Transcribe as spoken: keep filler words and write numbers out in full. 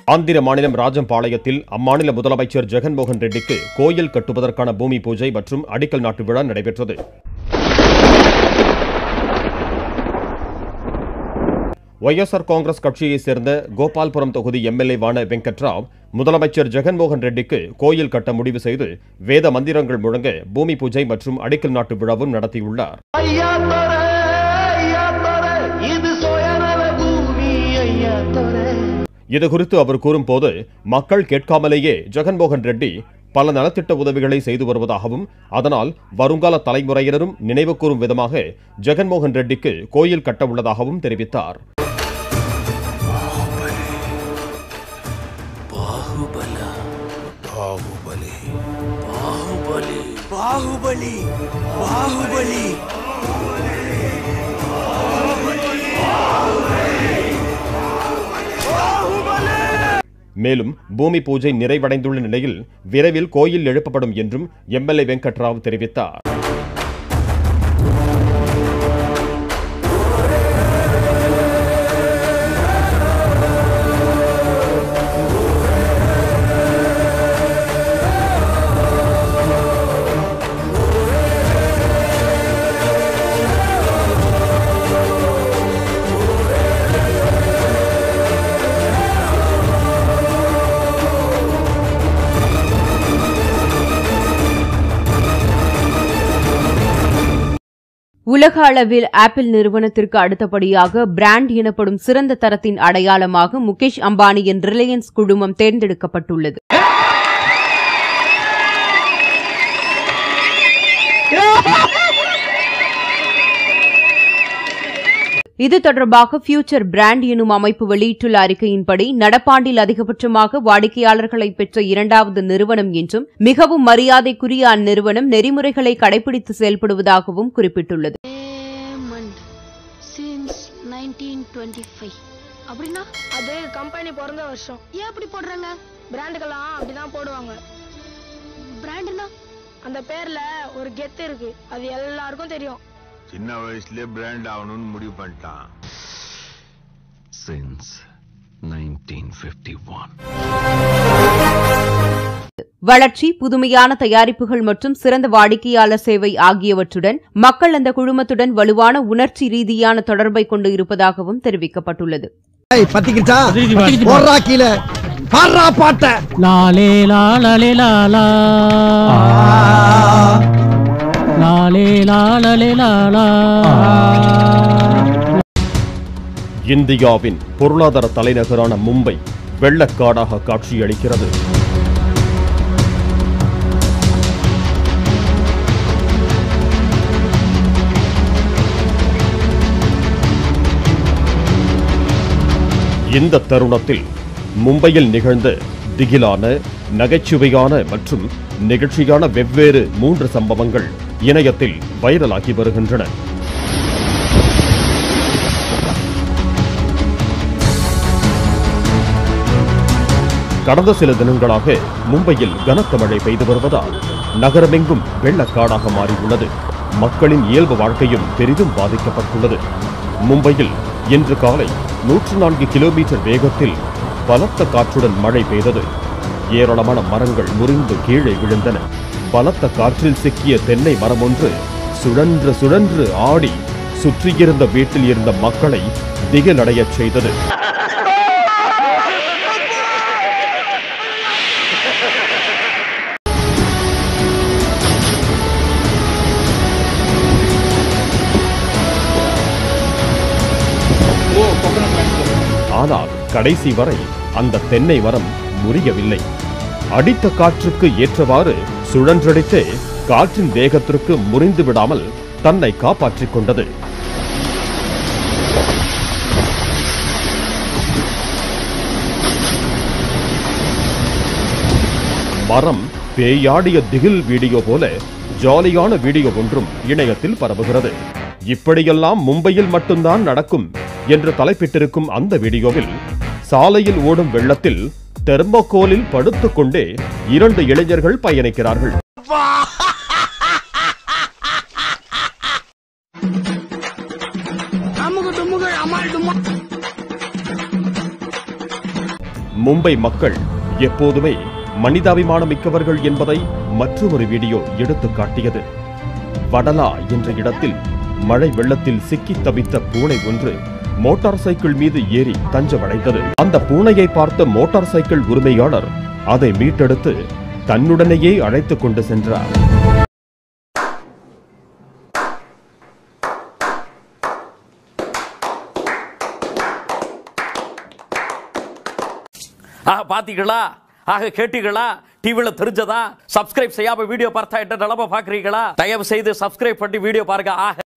ஆந்திர மாநிலம் ராஜம்பாளையத்தில் அம்மாநில முதலமைச்சர் ஜெகன்மோகன் ரெட்டிக்கு கோயில் கட்டுவதற்கான பூமி பூஜை மற்றும் அடிக்கல் நாட்டு விழா நடைபெற்றது. ஒய்எஸ்ஆர் காங்கிரஸ் கட்சியைச் சேர்ந்த கோபால்புரம் தொகுதி எம்எல்ஏவான வெங்கட்ராவ் முதலமைச்சர் ஜெகன்மோகன் ரெட்டிக்கு கோயில் கட்ட முடிவு செய்து வேத மந்திரங்கள் முழங்க பூமி பூஜை மற்றும் அடிக்கல் நாட்டு விழாவும் நடத்தியுள்ளார். இதுகுறித்து அவர் கூறும்போது, மக்கள் கேட்காமலேயே ஜெகன்மோகன் ரெட்டி பல நலத்திட்ட உதவிகளை செய்து வருவதாகவும் அதனால் வருங்கால தலைமுறையினரும் நினைவு கூறும் விதமாக ஜெகன்மோகன் ரெட்டிக்கு கோயில் கட்ட உள்ளதாகவும் தெரிவித்தார். மேலும் பூமி பூஜை நிறைவடைந்துள்ள நிலையில் விரைவில் கோயில் எழுப்பப்படும் என்றும் எம்எல்ஏ வெங்கட்ராவ் தெரிவித்தார். உலக அளவில் ஆப்பிள் நிறுவனத்திற்கு அடுத்தபடியாக பிராண்ட் எனப்படும் சிறந்த தரத்தின் அடையாளமாக முகேஷ் அம்பானியின் ரிலையன்ஸ் குழுமம் தேர்ந்தெடுக்கப்பட்டுள்ளது. இது தொடர்பாக ஃபியூச்சர் பிராண்ட் எனும் அமைப்பு வெளியிட்டுள்ள அறிக்கையின்படி, நடப்பாண்டில் அதிகபட்சமாக வாடிக்கையாளர்களை பெற்ற இரண்டாவது நிறுவனம் என்றும் மிகவும் மரியாதைக்குரிய அந்நிறுவனம் நெறிமுறைகளை கடைபிடித்து செயல்படுவதாகவும் குறிப்பிட்டுள்ளது. அப்படின்னா அது கம்பெனி பிறந்த வருஷம். ஏன் அப்படி போடுறாங்க? பிராண்டுகள்லாம் அப்படிதான் போடுவாங்க. பிராண்ட்னா அந்த பேர்ல ஒரு கெத்து இருக்கு, அது எல்லாருக்கும் தெரியும். சின்ன வயசுலயே பிராண்ட் ஆகணும்னு முடிவு பண்ணிட்டான். Since nineteen fifty-one. வளர்ச்சி, புதுமையான தயாரிப்புகள் மற்றும் சிறந்த வாடிக்கையாளர் சேவை ஆகியவற்றுடன் மக்கள் அந்த குழுமத்துடன் வலுவான உணர்ச்சி ரீதியான தொடர்பை கொண்டு இருப்பதாகவும் தெரிவிக்கப்பட்டுள்ளது. இந்தியாவின் பொருளாதார தலைநகரான மும்பை வெள்ளக்காடாக காட்சியளிக்கிறது. இந்த தருணத்தில் மும்பையில் நிகழ்ந்த திகிலான, நகைச்சுவையான மற்றும் நிகழ்ச்சியான வெவ்வேறு மூன்று சம்பவங்கள் இணையத்தில் வைரலாகி வருகின்றன. கடந்த சில தினங்களாக மும்பையில் கனத்த மழை பெய்து வருவதால் நகரமெங்கும் வெள்ளக்காடாக மாறியுள்ளது. மக்களின் இயல்பு வாழ்க்கையும் பெரிதும் பாதிக்கப்பட்டுள்ளது. மும்பையில் இன்று காலை நூற்று நான்கு கிலோமீட்டர் வேகத்தில் பலத்த காற்றுடன் மழை பெய்தது. ஏராளமான மரங்கள் முறிந்து கீழே விழுந்தன. பலத்த காற்றில் சிக்கிய தென்னை மரம் ஒன்று சுழன்று சுழன்று ஆடி சுற்றியிருந்த வீட்டில் இருந்த மக்களை திகிலடையச் செய்தது. ஆனால் கடைசி வரை அந்த தென்னை மரம் முறியவில்லை. அடித்த காற்றுக்கு ஏற்றவாறு சுழன்றடித்தே காற்றின் வேகத்திற்கு முறிந்து விடாமல் தன்னை காப்பாற்றிக் கொண்டது. மரம் பேயாடிய திகில் வீடியோ போல ஜாலியான வீடியோ ஒன்றும் இணையத்தில் பரவுகிறது. இப்படியெல்லாம் மும்பையில் மட்டும்தான் நடக்கும் என்று தலைப்பிட்டிருக்கும் அந்த வீடியோவில் சாலையில் ஓடும் வெள்ளத்தில் தெர்மோகோலில் படுத்துக் கொண்டே இரண்டு இளைஞர்கள் பயணிக்கிறார்கள். மும்பை மக்கள் எப்போதுமே மனிதாபிமானம் மிக்கவர்கள் என்பதை மற்றொரு வீடியோ எடுத்து காட்டியது. வடலா என்ற இடத்தில் மழை வெள்ளத்தில் சிக்கி தவித்த பூனை ஒன்று மோட்டார் சைக்கிள் மீது ஏறி தஞ்சமடைந்தது. அந்த பூனையை பார்த்த மோட்டார் சைக்கிள் உரிமையாளர் அதை மீட்டெடுத்து தன்னுடனேயே அழைத்துக் கொண்டு சென்றார். ஆக பாத்தீங்களா, ஆக கேட்டீங்களா, டிவில தெரிஞ்சதா? சப்ஸ்கிரைப் செய்யாம வீடியோ பார்த்தா என்ன நிலைமை பாக்குறீங்களா? தயவு செய்து சப்ஸ்கிரைப் பண்ணி வீடியோ பாருங்க. ஆக